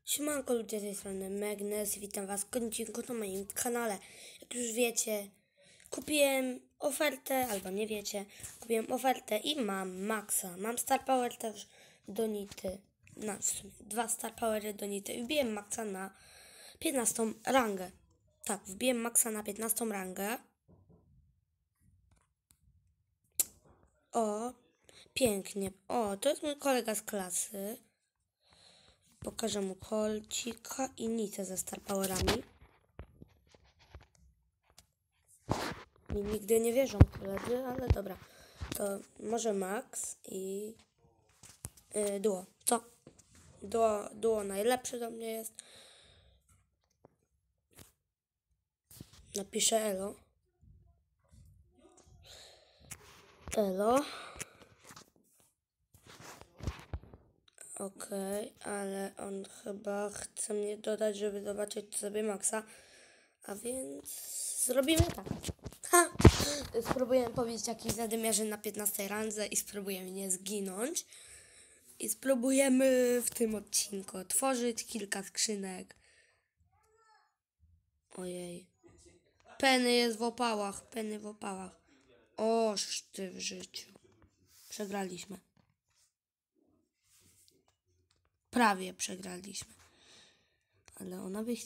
Siemanko ludzie, z tej strony Magnes, witam was w odcinku na moim kanale. Jak już wiecie, kupiłem ofertę, albo nie wiecie, kupiłem ofertę i mam Maxa. Mam Star Power też do Nity, w sumie 2 Star Powery do Nity i wbiłem Maxa na 15 rangę. Tak, wbiłem Maxa na 15 rangę. O, pięknie. O, to jest mój kolega z klasy. Pokażę mu kolcika i Nitę ze Star Powerami. Nigdy nie wierzą koledzy, ale dobra. To może Max i Duo. Co? Duo najlepsze do mnie jest. Napiszę elo. Elo. Okej, ale on chyba chce mnie dodać, żeby zobaczyć sobie Maxa. A więc zrobimy tak. Spróbujemy powiedzieć jakiś zadymiarzy na 15 randze i spróbujemy nie zginąć. I spróbujemy w tym odcinku otworzyć kilka skrzynek. Ojej. Penny jest w opałach. Penny w opałach. Oż ty w życiu. Przegraliśmy. Prawie przegraliśmy. Ale ona by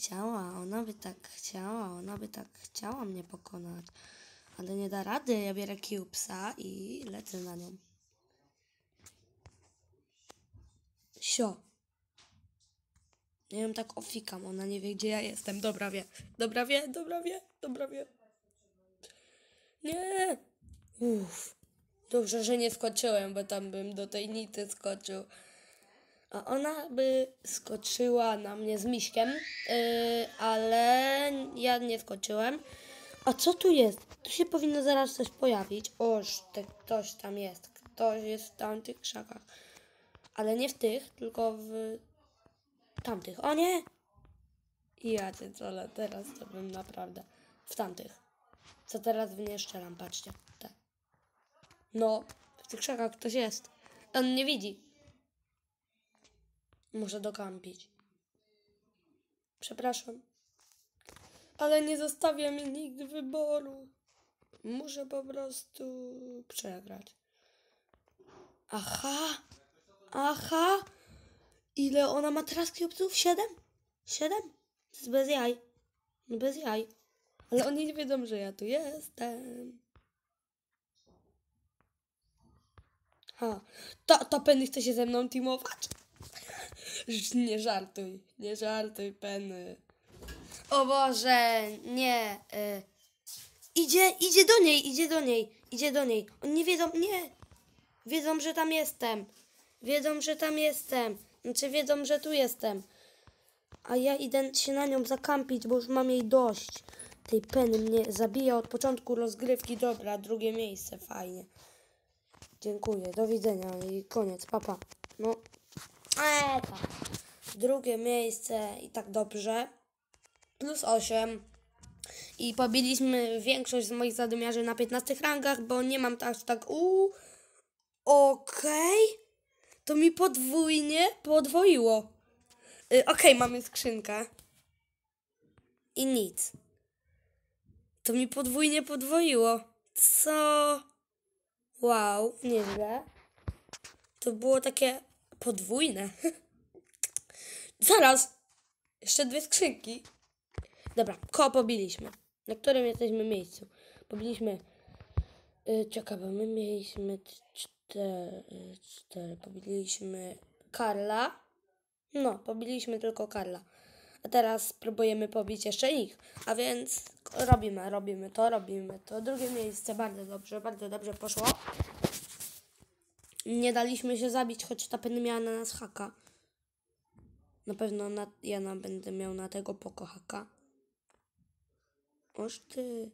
tak chciała mnie pokonać. Ale nie da rady. Ja biorę Cubesa i lecę na nią. Sio. Ja ją tak ofikam, ona nie wie, gdzie ja jestem. Dobra wie. Nie. Uff. Dobrze, że nie skoczyłem, bo tam bym do tej Nity skoczył. A ona by skoczyła na mnie z miśkiem, ale ja nie skoczyłem. A co tu jest? Tu się powinno zaraz coś pojawić. Oż, ktoś tam jest. Ktoś jest w tamtych krzakach. Ale nie w tych, tylko w tamtych. O nie! Ja cię cole, teraz to bym naprawdę w tamtych. Co teraz w nie strzelam, patrzcie. Te. No, w tych krzakach ktoś jest. On nie widzi. Muszę dokampić. Przepraszam. Ale nie zostawia mi nigdy wyboru. Muszę po prostu przegrać. Aha. Ile ona ma teraz cubesów? 7? 7? To jest bez jaj. No bez jaj. Ale oni nie wiedzą, że ja tu jestem. To Penny chce się ze mną teamować? Nie żartuj, Penny. O Boże, nie. Idzie do niej. Oni nie wiedzą, nie. Wiedzą, że tam jestem. Znaczy wiedzą, że tu jestem. A ja idę się na nią zakampić, bo już mam jej dość. Tej Penny mnie zabija od początku rozgrywki. Dobra, drugie miejsce, fajnie. Dziękuję, do widzenia i koniec, papa. No, tak. Drugie miejsce i tak dobrze. Plus 8. I pobiliśmy większość z moich zadymiarzy na 15 rangach, bo nie mam aż tak... Okej. To mi podwoiło. Okej, mamy skrzynkę. I nic. To mi podwoiło. Co? Wow, nieźle. To było takie podwójne. Zaraz. Jeszcze 2 skrzynki. Dobra, koło pobiliśmy. Na którym jesteśmy miejscu? Pobiliśmy... Czekaj, bo my mieliśmy 4. Pobiliśmy Karla. No, pobiliśmy tylko Karla. A teraz próbujemy pobić jeszcze ich. A więc robimy to. Drugie miejsce bardzo dobrze poszło. Nie daliśmy się zabić, choć ta Penny miała na nas haka. Na pewno ja będę miał na tego Poko haka. Oż ty.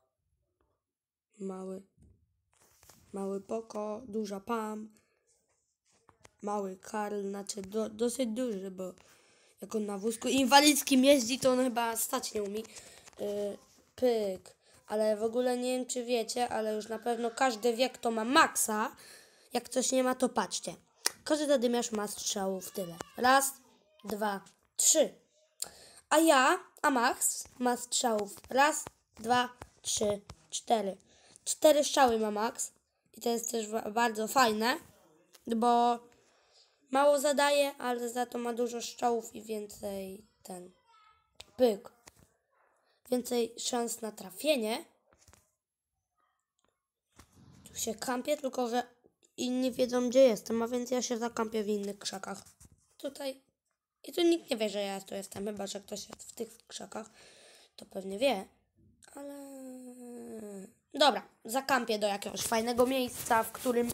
Mały Poko, duża Pam. Mały Karl, znaczy dosyć duży, bo jak on na wózku inwalidzkim jeździ, to on chyba stać nie umie. Pyk. Ale w ogóle nie wiem, czy wiecie, ale już na pewno każdy wie, kto ma Maxa. Jak coś nie ma, to patrzcie. Każdy zadymiarz ma strzałów tyle. 1, 2, 3. A Max ma strzałów. 1, 2, 3, 4. 4 strzały ma Max. I to jest też bardzo fajne, bo mało zadaje, ale za to ma dużo strzałów i więcej więcej szans na trafienie. Tu się kampię, tylko że inni wiedzą, gdzie jestem, a więc ja się zakampię w innych krzakach. Tutaj. I tu nikt nie wie, że ja tu jestem, chyba że ktoś jest w tych krzakach, to pewnie wie. Ale... Dobra, zakampię do jakiegoś fajnego miejsca, w którym...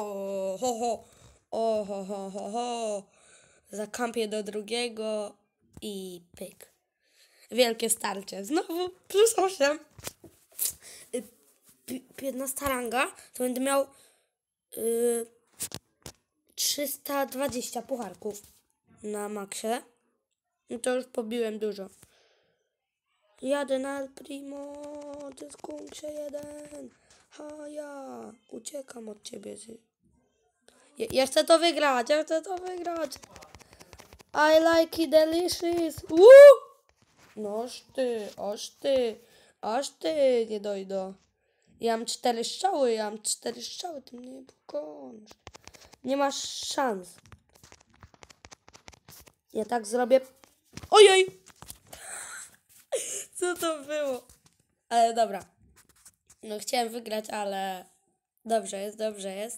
Zakampię do drugiego i pyk. Wielkie starcie. Znowu +8. 15 ranga, to będę miał 320 pucharków na maksie. No to już pobiłem dużo. Jadę na El Primo, ty skunksie jeden. Ja uciekam od ciebie. Ja chcę to wygrać, I like it delicious. No aż ty, nie dojdę. Ja mam 4 strzały, ty mnie nie pokonasz. Nie masz szans. Ja tak zrobię. Ojej! Co to było? Ale dobra. No chciałem wygrać, ale dobrze jest.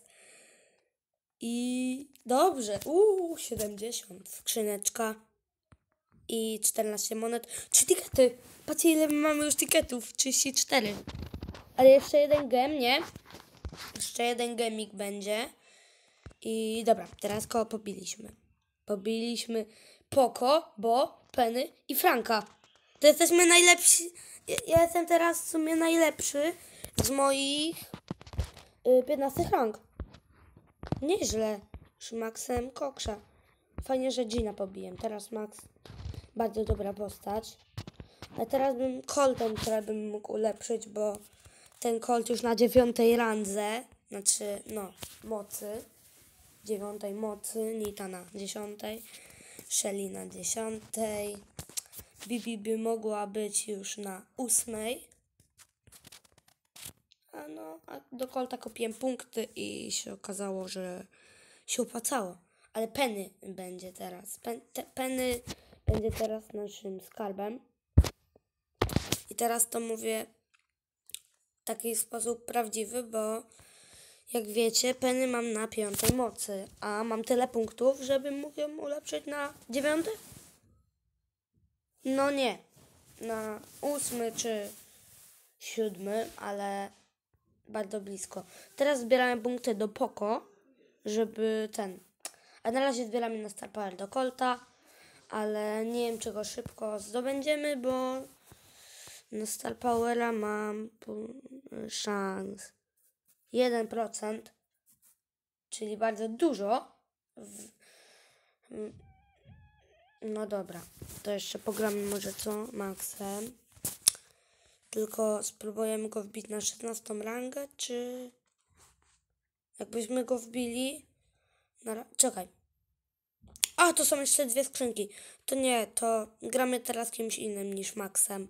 I dobrze. 70. Skrzyneczka. I 14 monet. 3 tikety. Patrzcie, ile mamy już tiketów. 34. Ale jeszcze jeden gem, nie? Jeszcze jeden gemik będzie. I dobra, teraz koło pobiliśmy. Pobiliśmy Poco, Bo, Penny i Franka. To jesteśmy najlepsi. Ja jestem teraz w sumie najlepszy z moich 15 rang. Nieźle. Z Maxem Koksza. Fajnie, że Gina pobiłem. Teraz Max. Bardzo dobra postać. A teraz bym Coltem, który bym mógł ulepszyć, bo ten Colt już na 9 randze. Znaczy, mocy. 9 mocy. Nita na 10. Shelly na 10. Bibi by mogła być już na 8. A do Colta kupiłem punkty i się okazało, że się opłacało. Ale Penny będzie teraz. Penny będzie teraz naszym skarbem. I teraz to mówię w taki sposób prawdziwy, bo jak wiecie, Penny mam na 5 mocy, a mam tyle punktów, żebym mógł ją ulepszyć na 9? No nie, na 8 czy 7, ale bardzo blisko. Teraz zbieramy punkty do Poco, żeby a na razie zbieramy na Star Power do Colta, ale nie wiem, czy go szybko zdobędziemy, bo na Star Powera mam szans 1%, czyli bardzo dużo. No dobra, to jeszcze pogramy może co Maxem. Tylko spróbujemy go wbić na 16 rangę, czy jakbyśmy go wbili czekaj. To są jeszcze 2 skrzynki. To nie, to gramy teraz kimś innym niż Maxem.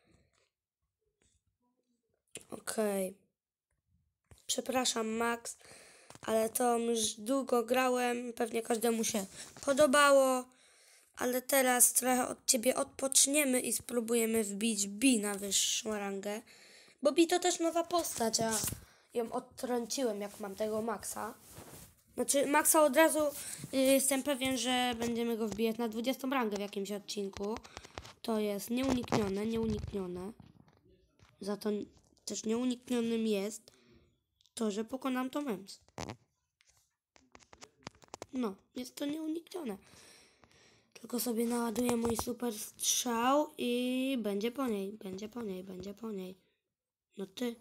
Okej. Przepraszam, Max, ale to już długo grałem. Pewnie każdemu się podobało. Ale teraz trochę od ciebie odpoczniemy i spróbujemy wbić Bi na wyższą rangę. Bo Bi to też nowa postać, a ją odtrąciłem, jak mam tego Maxa. Znaczy Maxa od razu jestem pewien, że będziemy go wbijać na 20 rangę w jakimś odcinku. To jest nieuniknione. Za to też nieuniknionym jest to, że pokonam Tom Ems. No, jest to nieuniknione. Tylko sobie naładuję mój super strzał i będzie po niej. No ty.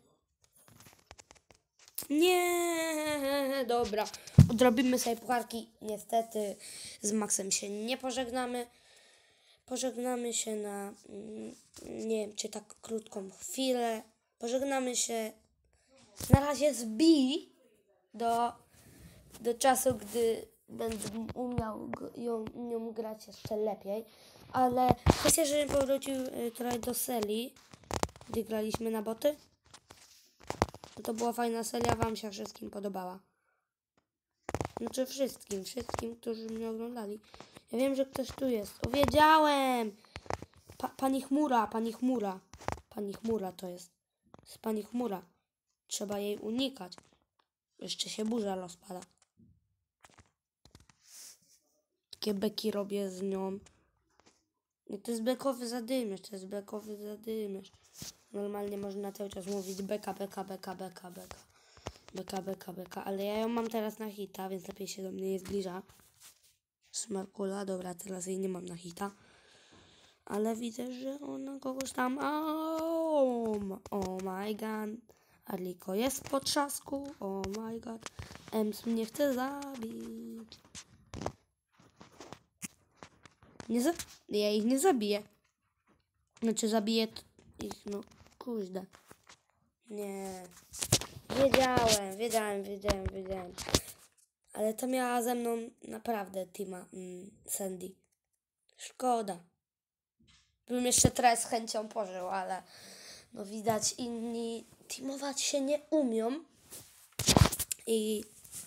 Nie, dobra. Odrobimy sobie pucharki. Niestety z Maxem się nie pożegnamy. Pożegnamy się na, nie wiem, czy tak krótką chwilę. Pożegnamy się na razie z Bi do czasu, gdy będę umiał nią grać jeszcze lepiej. Ale kwestia, żebym powrócił trochę do serii, gdzie graliśmy na boty. To była fajna seria, wam się wszystkim podobała. Znaczy wszystkim, którzy mnie oglądali. Ja wiem, że ktoś tu jest. O, wiedziałem! Pani chmura to jest. Jest pani chmura. Trzeba jej unikać. Jeszcze się burza rozpada. Takie beki robię z nią. I to jest bekowy zadymierz, Normalnie można cały czas mówić beka, ale ja ją mam teraz na hita, więc lepiej się do mnie nie zbliża. Smarkula, dobra, teraz jej nie mam na hita. Ale widzę, że ona kogoś tam... Oh my god. Arliko jest w potrzasku. Oh my god. Ems mnie chce zabić. Ja ich nie zabiję. Znaczy zabiję ich, no kurde. Nie. Wiedziałem. Ale to miała ze mną naprawdę teama Sandy. Szkoda. Bym jeszcze teraz z chęcią pożył, ale no widać inni teamować się nie umią. I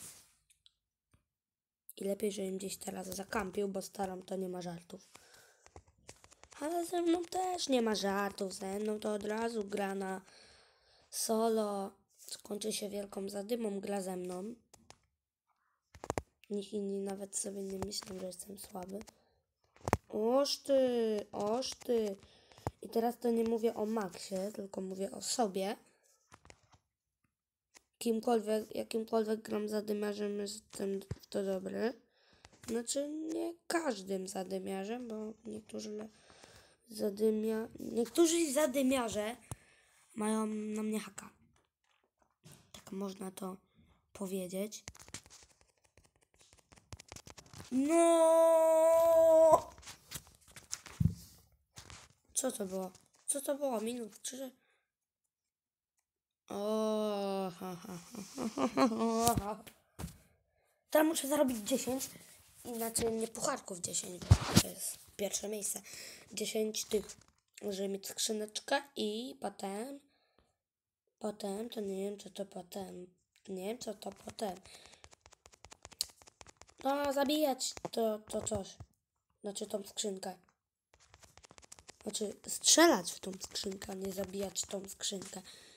lepiej, żebym gdzieś teraz zakampił, bo staram to nie ma żartów. Ale ze mną też nie ma żartów. Ze mną to od razu gra na solo. Skończy się wielką zadymą, gra ze mną. Nikt inni nawet sobie nie myślą, że jestem słaby. Oż ty. I teraz to nie mówię o Maxie, tylko mówię o sobie. Jakimkolwiek gram zadymiarzem, jestem w to dobry. Znaczy nie każdym zadymiarzem, bo niektórzy zadymiarze mają na mnie haka. Tak można to powiedzieć. No! Co to było? Minut 3? Teraz muszę zarobić 10. Inaczej nie pucharków 10, bo to jest pierwsze miejsce. 10 tych, żeby mieć skrzyneczkę i potem, to nie wiem co to potem. No, zabijać to coś. Znaczy tą skrzynkę. Znaczy strzelać w tą skrzynkę, a nie zabijać tą skrzynkę.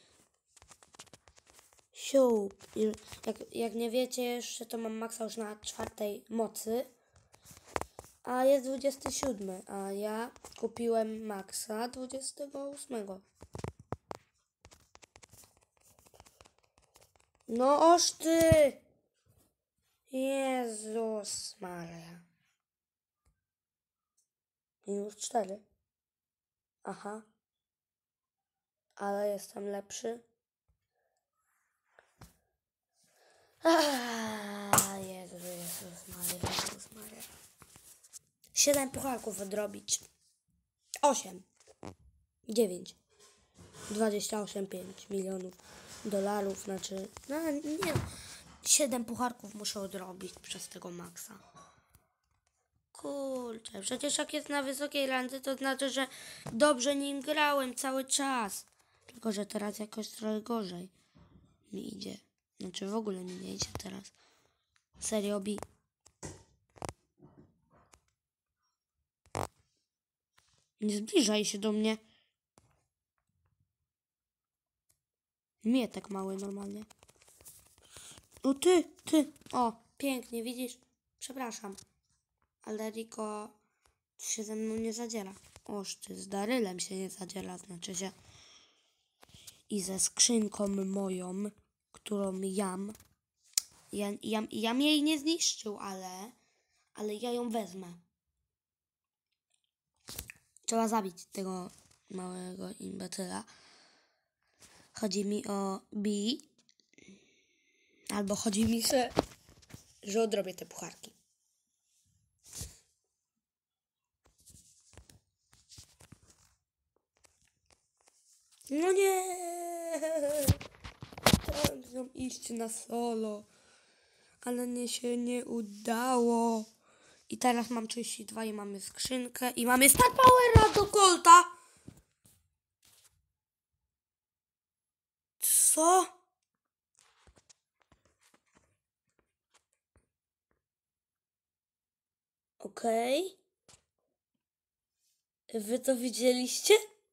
Siup. Jak nie wiecie jeszcze, to mam maksa już na 4 mocy. A jest 27, a ja kupiłem maksa 28. No oż ty! Jezus Maria. Minus 4. Aha. Ale jestem lepszy. Jezus Maria. 7 pucharków odrobić. 8. 9. 28,5 milionów dolarów, znaczy... No nie. 7 pucharków muszę odrobić przez tego maksa. Kurczę, przecież jak jest na wysokiej randze, to znaczy, że dobrze nim grałem cały czas. Tylko, że teraz jakoś trochę gorzej mi idzie. Znaczy w ogóle mi nie idzie teraz. Serio bi. Nie zbliżaj się do mnie. Mietek mały normalnie. O ty. O, pięknie, widzisz? Przepraszam. Ale Riko się ze mną nie zadziela. Oż ty, z Darylem się nie zadziela, znaczy się. I ze skrzynką moją, którą jam. Jam jej nie zniszczył, ale ja ją wezmę. Trzeba zabić tego małego imbecyla. Chodzi mi o B. Albo chodzi mi, że odrobię te pucharki. No nie! Chciałem z nią iść na solo. ale mnie się nie udało. I teraz mam 32 i mamy skrzynkę i mamy Star Powera do Colta. Co? Okej. Wy to widzieliście?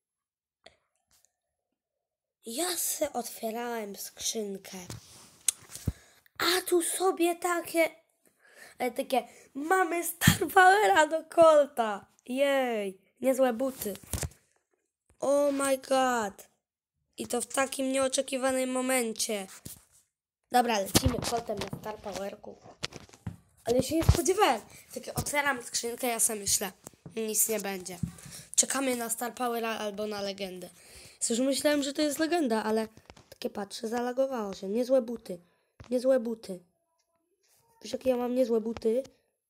Ja se otwierałem skrzynkę. A tu sobie takie mamy Star Powera do Colta. Jej, niezłe buty. Oh my god. I to w takim nieoczekiwanym momencie. Dobra, lecimy Coltem na Star Powerku. Ale się nie spodziewałem. Takie otwieram skrzynkę, ja sobie myślę, nic nie będzie. Czekamy na Star Powera albo na legendę. Już myślałem, że to jest legenda, ale takie patrzę, zalagowało się. Niezłe buty. Niezłe buty. Wiesz, jakie ja mam niezłe buty?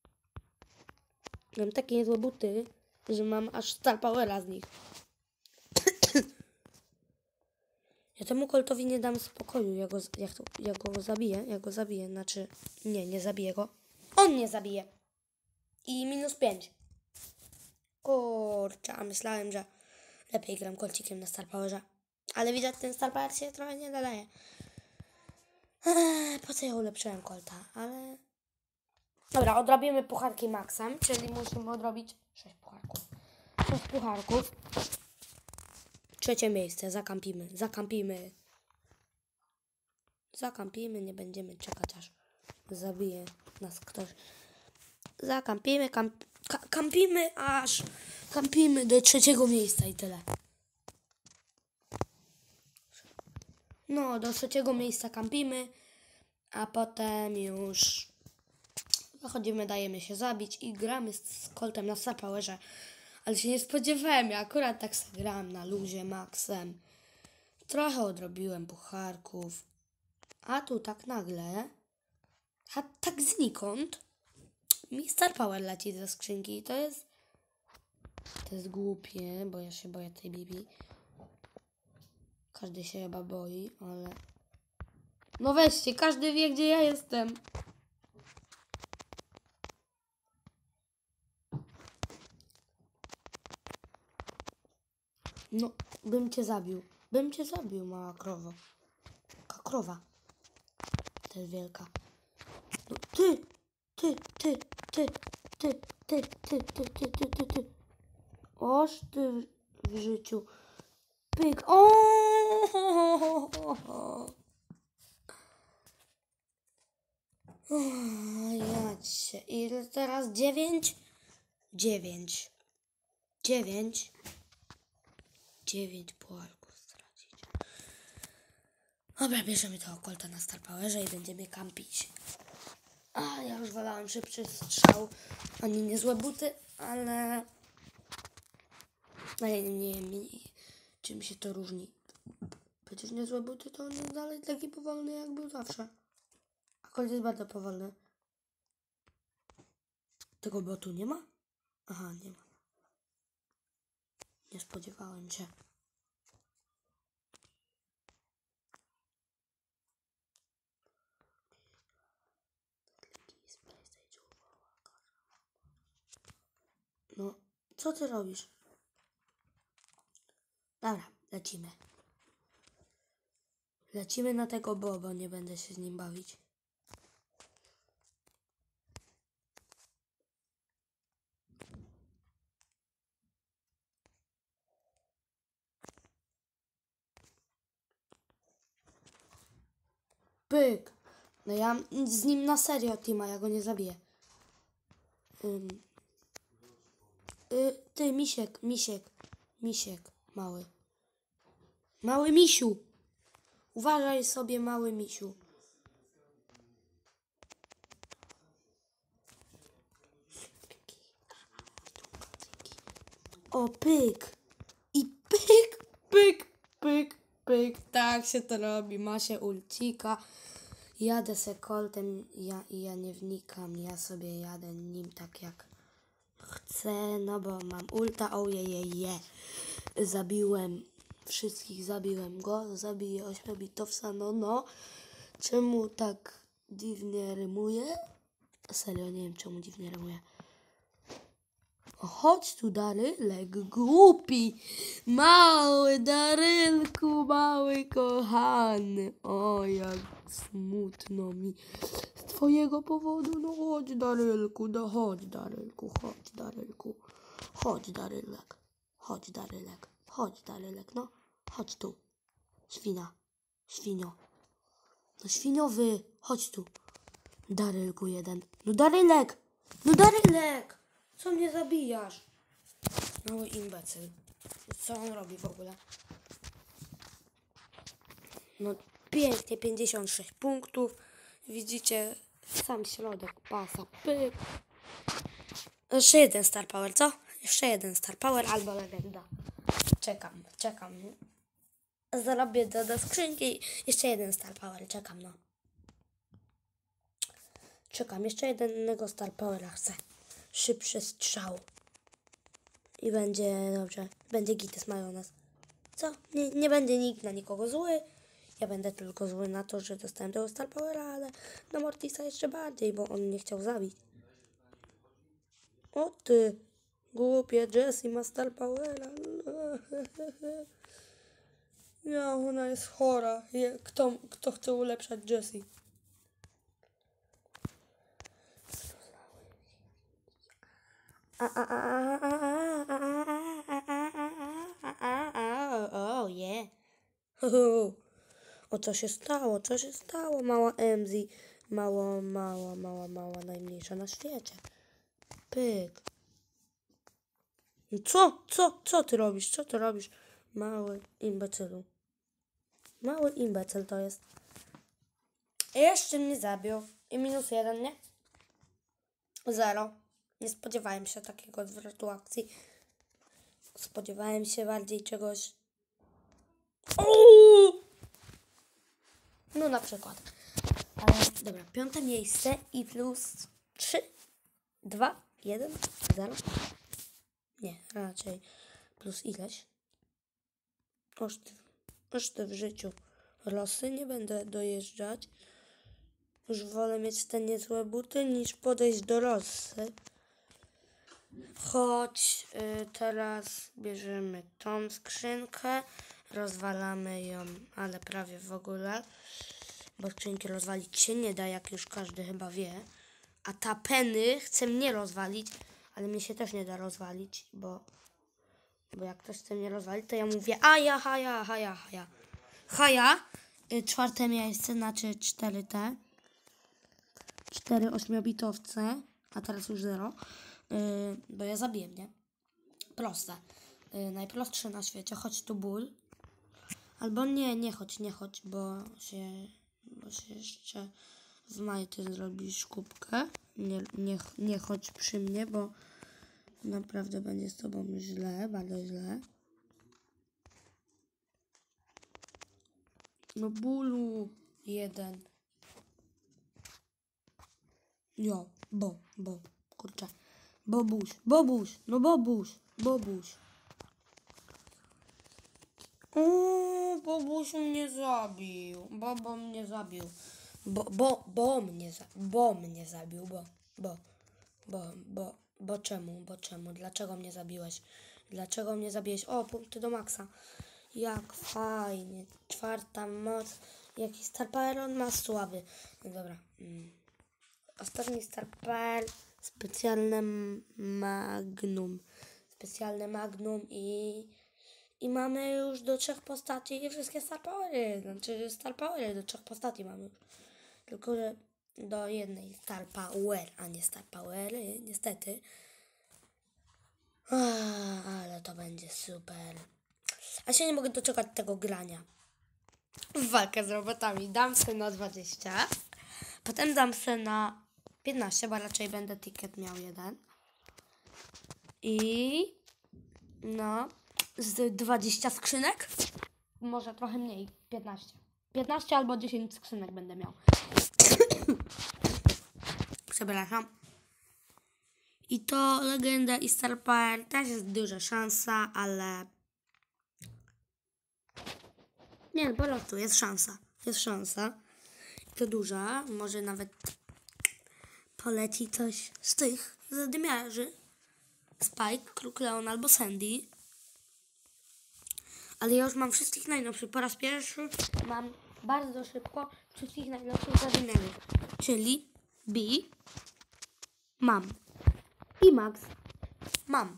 Mam takie niezłe buty, że mam aż Star Powera z nich. Ja temu Coltowi nie dam spokoju. Ja go zabiję. Znaczy, nie zabiję go. On nie zabije. I -5. Kurczę, a myślałem, że lepiej gram Colcikiem na Star Powerze. Ale widać, ten Star Power się trochę nie nadaje. Po co ja ulepszyłem Colta? Ale... Dobra, odrobimy pucharki maksem, czyli musimy odrobić 6 pucharków. 6 pucharków. 3 miejsce, zakampimy, nie będziemy czekać, aż zabije nas ktoś. Kampimy do 3 miejsca i tyle. No, do 3 miejsca kampimy, a potem już wychodzimy, dajemy się zabić i gramy z Coltem na Star Powerze. Ale się nie spodziewałem, ja akurat tak sobie grałem na luzie maksem. Trochę odrobiłem pucharków. A tu tak nagle, tak znikąd, mi Star Power leci ze skrzynki i to jest głupie, bo ja się boję tej Bibi. Każdy się chyba boi, ale... No weźcie, każdy wie, gdzie ja jestem. No, bym cię zabił, mała krowo. Jaka krowa? To jest wielka. No, ty. Oż ty w życiu. Pyk. O! Ja cię. Ile teraz? 9? 9 pucharków stracić. Dobra, bierzemy tego Colta na Star Powerze i będziemy kampić. A ja już wolałem szybszy strzał. Oni niezłe buty, ale nie wiem, czym się to różni. Przecież niezłe buty to on jest dalej taki powolny, jak był zawsze. A Colt jest bardzo powolny. Tego botu nie ma? Aha, nie ma. Nie spodziewałem się. No, co ty robisz? Dobra, lecimy. Lecimy na tego Bobo, nie będę się z nim bawić. Pyk! No ja z nim na serio teama, ja go nie zabiję. Ty, misiek, mały. Mały misiu! Uważaj sobie, mały misiu. O, pyk! I pyk! Tak się to robi, ma się ulcika. Jadę se Coltem, ja nie wnikam, ja sobie jadę nim tak jak chcę, no bo mam ulta, ojejeje. Zabiłem wszystkich, zabiję 8-bitowca, no. Czemu tak dziwnie rymuje. Serio, nie wiem czemu dziwnie rymuje. Chodź tu, Darylek, głupi, mały Darylku, mały kochany. O, jak smutno mi z twojego powodu. No chodź, Darylku, no chodź, Darylku, chodź, Darylku. Chodź, Darylek, chodź, Darylek, chodź, Darylek, no. Chodź tu, świnio. No świniowy, chodź tu. Darylku jeden. No Darylek! Co mnie zabijasz? Mały imbecyl. Co on robi w ogóle? No pięknie, 56 punktów. Widzicie, sam środek pasa. Pyk. Jeszcze jeden Star Power, co? Jeszcze jeden Star Power albo legenda. Czekam. Zarobię do skrzynki. Jeszcze jeden Star Power, czekam, no. Czekam, jeszcze jednego Star Powera chcę. Szybszy strzał. I będzie dobrze. Będzie gites majonez. Co? Nie będzie nikt na nikogo zły. Ja będę tylko zły na to, że dostałem tego Star Powera, ale na Mortisa jeszcze bardziej, bo on nie chciał zabić. O ty, głupie, Jessie ma Star Powera. Ja, ona jest chora. Kto chce ulepszać Jessie? O, je. O, co się stało? Mała Emzy. Mała, najmniejsza na świecie. Pyk. Co ty robisz? Mały imbecylu. Mały imbecyl to jest. Jeszcze mnie zabił. I -1, nie? 0. Nie spodziewałem się takiego zwrotu akcji. Spodziewałem się bardziej czegoś... No na przykład. Ale dobra, 5. miejsce i plus 3, 2, 1, 0. Nie, raczej plus ileś. Oż ty w życiu. Losy nie będę dojeżdżać. Już wolę mieć te niezłe buty niż podejść do Rossy. Choć teraz bierzemy tą skrzynkę, rozwalamy ją, ale prawie w ogóle, bo skrzynki rozwalić się nie da, jak już każdy chyba wie. A ta Penny chce mnie rozwalić, ale mnie się też nie da rozwalić, bo jak ktoś chce mnie rozwalić, to ja mówię haja. 4. miejsce, znaczy 4T. 4 8-bitowce, a teraz już 0. Bo ja zabiję, nie? Proste. Najprostsze na świecie. Chodź tu ból. Albo nie chodź, bo się jeszcze w majty zrobisz kubkę. Nie chodź przy mnie, bo naprawdę będzie z tobą źle, bardzo źle. No bólu 1. Jo, kurczę. Bobuś. Bobuś mnie zabił. Bobo mnie zabił. Bo czemu? Dlaczego mnie zabiłeś? O, punkty do maksa. Jak fajnie. 4. moc. Jaki Star Power on ma słaby. No dobra. Ostatni Star Power. Specjalne magnum i mamy już do 3 postaci i wszystkie Star Powery. Znaczy Star Powery do 3 postaci mamy już. Tylko, że do jednej Star Power, a nie Star Powery, niestety. Ale to będzie super. A się nie mogę doczekać tego grania. W walkę z robotami. Dam sobie na 20. Potem dam sobie na 15, bo raczej będę ticket miał 1. I no, z 20 skrzynek. Może trochę mniej, 15. 15 albo 10 skrzynek będę miał. Przepraszam. I to legenda i Star Power też jest duża szansa, ale... Nie, po prostu jest szansa. to duża. Może nawet poleci coś z tych zadymiarzy. Spike, Kruk Leon albo Sandy. Ale ja już mam wszystkich najnowszych. Po raz pierwszy mam bardzo szybko wszystkich najnowszych zadymiarzy. Czyli B mam. I Max mam.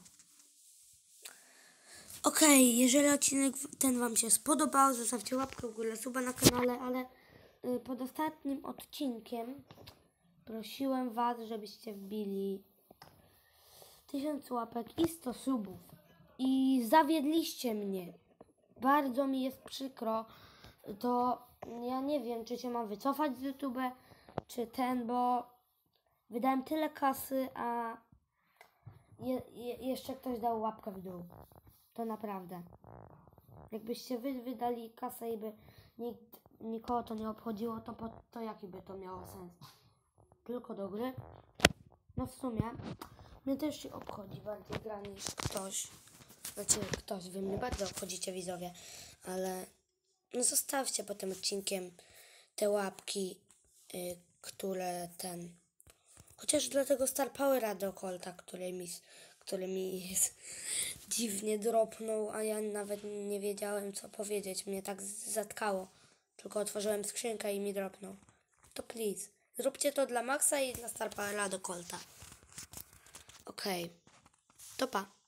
Okej, jeżeli odcinek ten Wam się spodobał, zostawcie łapkę w górę, suba na kanale, ale pod ostatnim odcinkiem prosiłem Was, żebyście wbili 1000 łapek i 100 subów. I zawiedliście mnie. Bardzo mi jest przykro. To ja nie wiem, czy się mam wycofać z YouTube, czy bo wydałem tyle kasy, a jeszcze ktoś dał łapkę w dół. To naprawdę. Jakbyście wy wydali kasę i by nikogo to nie obchodziło, to jaki by to miało sens? Tylko do gry? No w sumie mnie też się obchodzi bardziej gra niż ktoś. Znaczy ktoś, wy mnie bardzo obchodzicie, widzowie, ale no zostawcie po tym odcinkiem te łapki, które chociaż dla tego Star Powera do Colta, który mi dziwnie dropnął, a ja nawet nie wiedziałem co powiedzieć. Mnie tak zatkało. Tylko otworzyłem skrzynkę i mi dropnął. To please, zróbcie to dla Maxa i dla Star Powera do Colta. Okej. To pa.